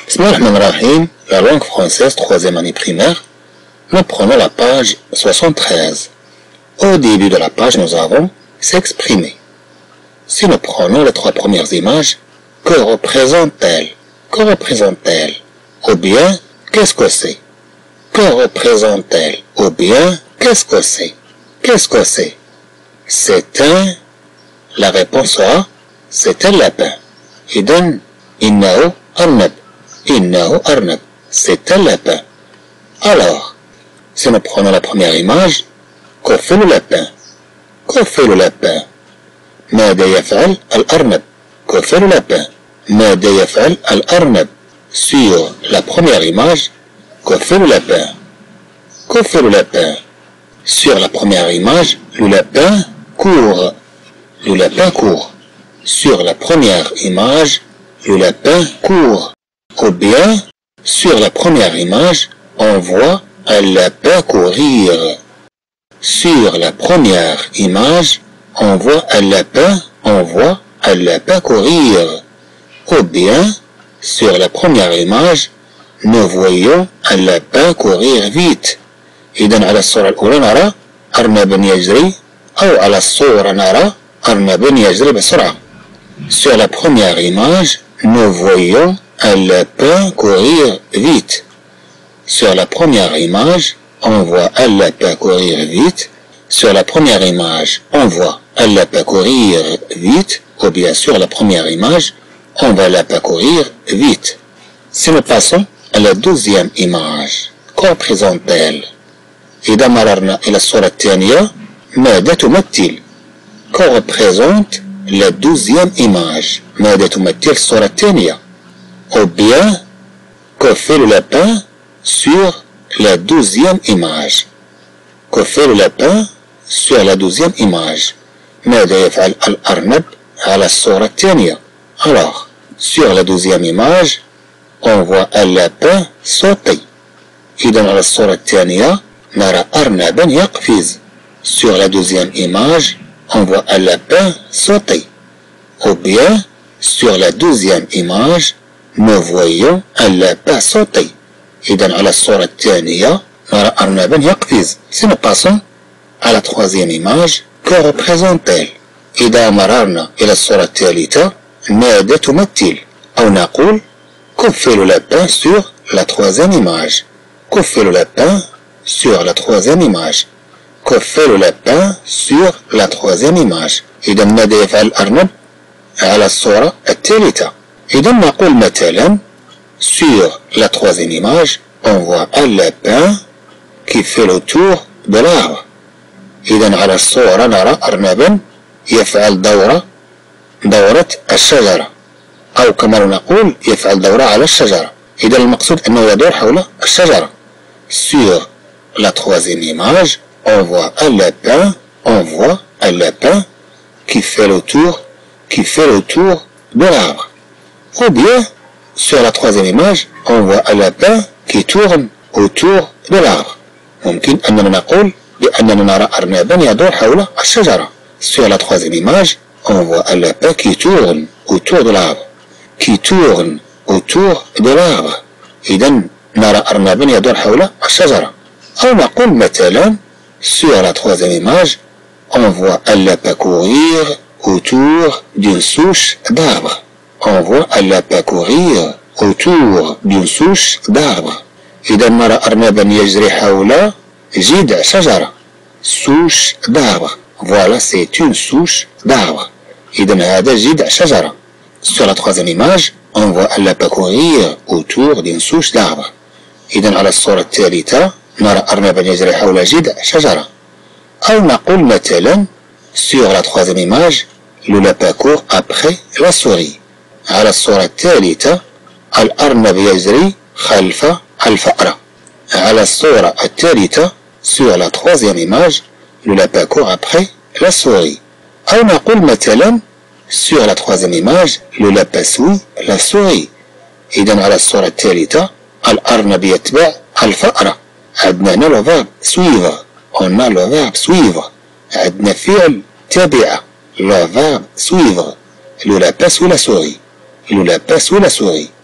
Bismillahirrahmanirrahim, la langue française, 3e année primaire. Nous prenons la page 73. Au début de la page, nous avons s'exprimer. Si nous prenons les 3 premières images, que représente-t-elle? Que représente-t-elle? Ou bien, qu'est-ce que c'est? Que représente-t-elle? Ou bien, qu'est-ce que c'est? Qu'est-ce que c'est? C'est un... La réponse sera, c'est un lapin. Il donne innahu arnab. Innahu arnab. C'est un lapin. Alors, si nous prenons la première image, que fait le lapin? Que fait le lapin? ماذا يفعل الأرنب? Que fait le lapin? ماذا يفعل الأرنب? Sur la première image, que fait le lapin? Que fait le lapin? Sur la première image, le lapin court. Le lapin court. Sur la première image, le lapin court. Ou bien, sur la première image, on voit un lapin courir. Sur la première image, on voit un lapin courir. Ou bien, sur la première image, nous voyons un lapin courir vite. إذن على الصورة الأولى نرى أرنبا يجري أو على الصورة نرى أرنبا يجري بسرعة. Sur la première image, nous voyons un lapin courir vite. Sur la première image, on voit un lapin courir vite. Sur la première image, on voit un lapin courir vite. Ou bien sur la première image, on voit un lapin courir vite. Si nous passons à la deuxième image, que représente-t-elle? إذا مررنا إلى الصورة الثانية ماذا تمثل؟ Que représente la deuxième image? ماذا تمثل الصورة الثانية؟ Ou bien, que fait le lapin sur la deuxième image? Que fait le lapin sur la deuxième image? ماذا يفعل الأرنب على الصورة الثانية? Alors, sur la deuxième image, on voit un lapin sauter. إذا على الصورة الثانية نرى أرنبا يقفز. Sur la deuxième image, on voit un lapin sauter. Ou bien, sur la deuxième image, nous voyons un lapin sauter. إذن على الصورة الثانية نرى أرنبا يقفز. Si nous passons à la troisième image, que représente-t-elle? إذا مررنا إلى الصورة الثالثة ماذا تمثل؟ أو نقول que fait le lapin sur la troisième image? Que fait le lapin sur la troisième image? Que fait le lapin sur la troisième image؟ إذا ماذا يفعل الأرنب على الصورة الثالثة؟ إذا نقول مثلا sur la troisième image, on voit un lapin qui fait le tour de l'arbre. إذا على الصورة نرى أرنبا يفعل دورة الشجرة. أو كما نقول يفعل دورة على الشجرة. إذا المقصود أنه يدور حول الشجرة. Sur la troisième image, on voit un lapin qui fait le tour de l'arbre. Ou bien, sur la troisième image, on voit un lapin qui tourne autour de l'arbre. ممكن أننا نقول بأننا نرى أرنبا يدور حول الشجرة. Sur la troisième image, on voit un lapin qui tourne autour de l'arbre. Qui tourne autour de l'arbre. إذا نرى أرنبا يدور حول الشجرة. أو نقول مثلا sur la troisième image, on voit un lapin courir autour d'une souche d'arbre. On voit un lapin courir autour d'une souche d'arbre. إذا نرى أرنبا يجري حول جذع شجرة. Souche d'arbre. Voilà, c'est une souche d'arbre. إذا هذا جذع شجرة. Sur la troisième image, on voit un lapin courir autour d'une souche d'arbre. إذا على الصورة الثالثة نرى أرنبا يجري حول جذع شجرة. أو نقول مثلا sur la troisième image, le lapin court après la souris. على الصورة الثالثة الأرنب يجري خلف الفأرة. على الصورة الثالثة sur la troisième image, le lapin court après la souris. أو نقول مثلا sur la troisième image, le lapin suit la souris. إذا على الصورة الثالثة الأرنب يتبع الفأرة. عندنا هنا le verbe suivre. On a le verbe suivre. عندنا فعل تابعة. Le verbe suivre. Le lapin suit la souris. Le lapin suit la souris.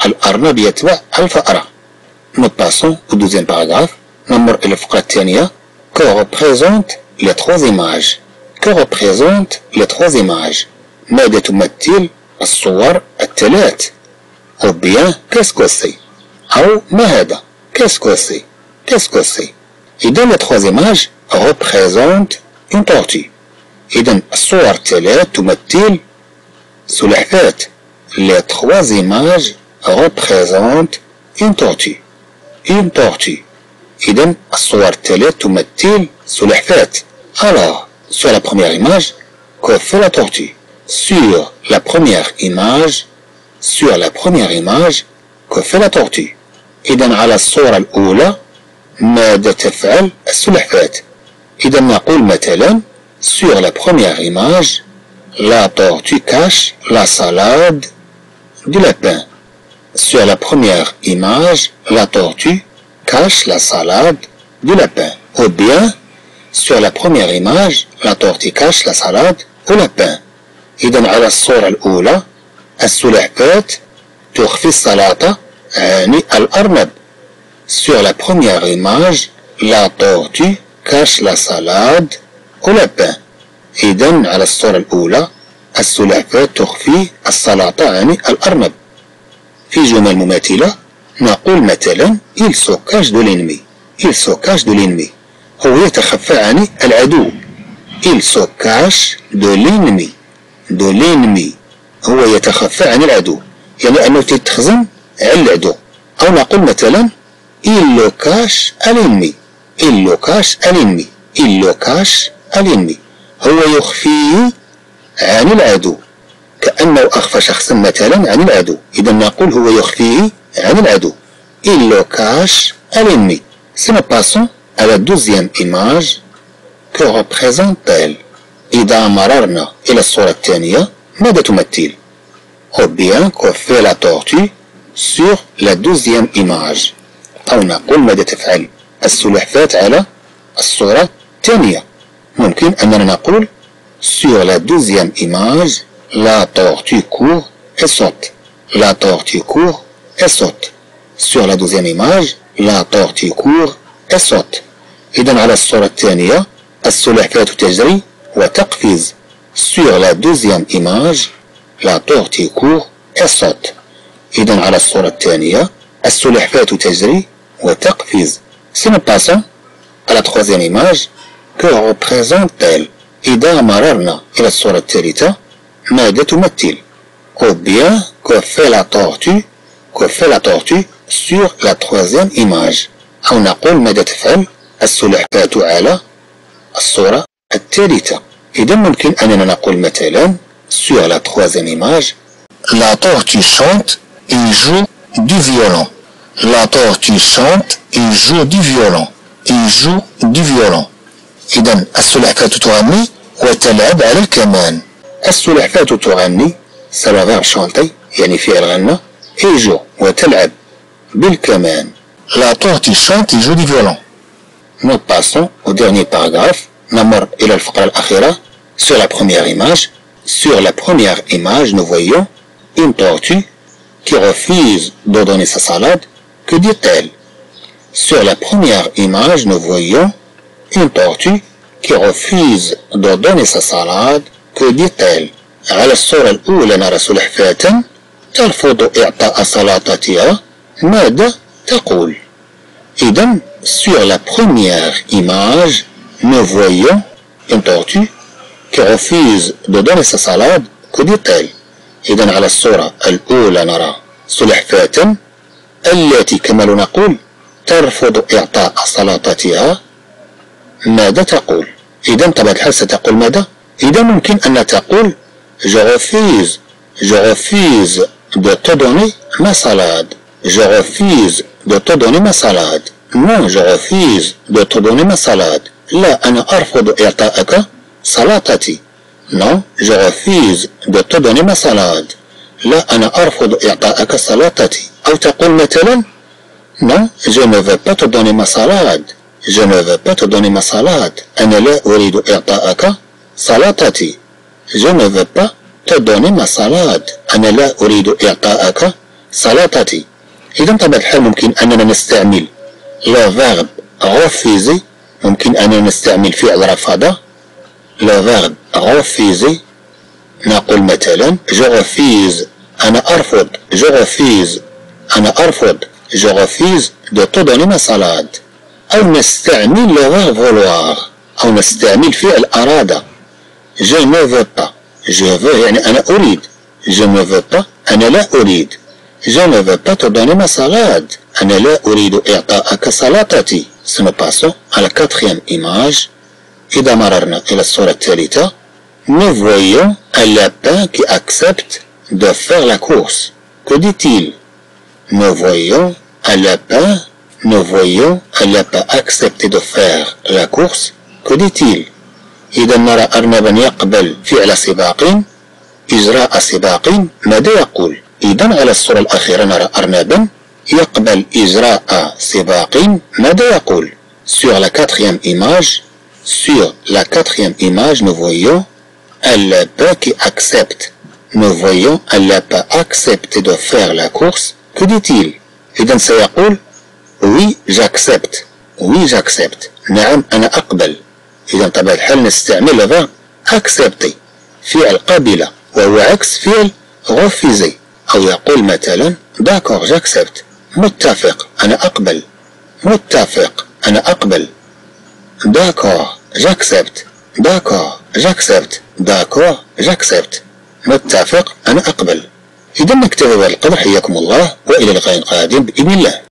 الأرنب يتبع الفأرة. Nous passons au deuxième paragraphe. نمر إلى الفقرة الثانية. Que représentent les trois images? Que représentent les trois images? ماذا تمثل الصور الثلاث؟ Ou bien qu'est-ce que c'est? أو ما هذا؟ Qu'est-ce que c'est? Qu'est-ce que c'est? إذا les trois images représentent une tortue. إذا الصور الثلاث تمثل سلحفاة. Les trois images représentent une tortue. Une tortue. إذا الصور الثلاث تمثل سلحفاة. Alors, sur la première image, que fait la tortue? Sur la première image, que fait la tortue? إذا على الصورة الأولى ماذا تفعل السلحفاة؟ إذا نقول مثلا sur la première image la tortue cache la salade du lapin. Sur la première image la tortue cache la salade du lapin. Ou bien sur la première image la tortue cache la salade au lapin. إذا على الصورة الأولى السلحفاة تخفي السلطة يعني الأرنب. Sur la première image la tortue cache la salade au lapin. إذا على الصورة الأولى السلحفاة تخفي السلطة يعني الأرنب. في جمل مماثلة نقول مثلا il se cache de l'ennemi. il se cache de l'ennemi هو يتخفى عن العدو. il se cache de l'ennemi. de l'ennemi هو يتخفى عن العدو يعني أنه تتخزن على العدو. أو نقول مثلا il le cache à l'ennemi. il le cache à l'ennemi. il le cache à l'ennemi هو يخفيه عن العدو كأنه أخفى شخصا مثلا عن العدو. إذا نقول هو يخفيه عن العدو. il le cache à l'ennemi. Si nous passons à la deuxième image, que représente-t-elle? إذا مررنا إلى الصورة الثانية ماذا تمثل؟ Ou bien que fait la tortue sur la deuxième image. أو نقول ماذا تفعل السلحفاة على الصورة الثانية. ممكن أننا نقول sur la deuxième image la tortue court et saute. la tortue court et saute. sur la deuxième image la tortue court et saute. إذا على الصورة الثانية السلحفاة تجري وتقفز. sur la deuxième image la tortue court et saute. إذا على الصورة الثانية السلحفاة تجري وتقفز. Si nous passons à la troisième image, que représente-t-elle? إذا مررنا إلى الصورة الثالثة ماذا تمثل؟ Ou bien que fait la tortue? que fait la tortue sur la troisième image. أو نقول ماذا تفعل السلحفاة على الصورة الثالثة. إذا ممكن أننا نقول مثلا sur la troisième image la tortue chante et joue du violon. la tortue chante et joue du violon. et joue du violon. إذا السلحفاة تغني وتلعب على الكمان. السلحفاة تغني ça va vers chanter يعني فعل غنى et joue وتلعب بالكمان. la tortue chante et joue du violon. Nous passons au dernier paragraphe. نمر إلى الفقرة الأخيرة. sur la première image. Sur la première image, nous voyons une tortue qui refuse de donner sa salade. Que dit-elle? Sur la première image, nous voyons une tortue qui refuse de donner sa salade. Que dit-elle? على الصورة الأولى نرى سلحفاة ترفض إعطاء سلطتها. ماذا تقول؟ إذن sur la première image, nous voyons une tortue qui refuse de donner sa salade. Que dit-elle? إذن على الصورة الأولى نرى سلحفاة التي كما نقول ترفض إعطاء سلطتها. ماذا تقول؟ إذن طبعا الحال ستقول ماذا؟ إذا ممكن أن تقول je refuse de te donner ma salade. je refuse de te donner ma salade. non je refuse de te donner ma salade. لا أنا أرفض إعطائك سلطتي. non je refuse de te donner ma salade. لا أنا أرفض إعطائك سلطتي. أو تقول مثلا non je ne veux pas te donner ma salade. je ne veux pas te donner ma salade. أنا لا أريد إعطائك سلطتي. je ne veux pas te donner ma salade. أنا لا أريد إعطائك سلطتي. إذا بطبيعة الحال ممكن أننا نستعمل لو فيرب غوفيزي، ممكن أننا نستعمل فعل رفض لو فيرب غوفيزي. نقول مثلا جو غوفيز، أنا أرفض، جو غوفيز أنا أرفض، جو غوفيز دو تو دوني ما سالاد. أو نستعمل لو فيرب فولوار، أو نستعمل فعل أراد. je ne veux pas، je veux يعني أنا أريد، je ne veux pas أنا لا أريد، je ne veux pas te donner ma salade، أنا لا أريد إعطاءك سلطتي. Nous passons à la quatrième image. إذا مررنا إلى الصورة الثالثة، nous voyons un lapin qui accepte de faire la course. Que dit-il? Nous voyons un lapin accepter de faire la course. Que dit-il? إذا نرى أرنبا يقبل فعل سباق، إجراء سباق، ماذا يقول؟ إذا على الصورة الأخيرة نرى أرنبا يقبل إجراء سباق، ماذا يقول؟ Sur la quatrième image, nous voyons un lapin qui accepte. Nous voyons un lapin accepter de faire la course. Que dit-il? إذا سيقول oui j'accepte، oui j'accepte، نعم أنا أقبل. إذا طبعا الحال نستعمل لفظ accepter، فعل قبل، وهو عكس فعل refuser. أو يقول مثلا d'accord j'accepte، متفق أنا أقبل، متفق أنا أقبل. d'accord j'accepte، d'accord j'accepte، d'accord j'accepte، متفق أنا أقبل. إذا نكتفي بهذا القدر، حياكم الله وإلى لقاء قادم بإذن الله.